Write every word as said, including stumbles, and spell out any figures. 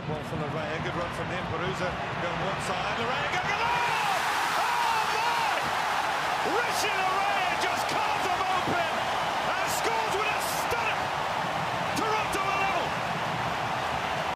Ball for Laryea, good run from him. Perusa going one side, Laryea going along! Oh my! Richie Laryea!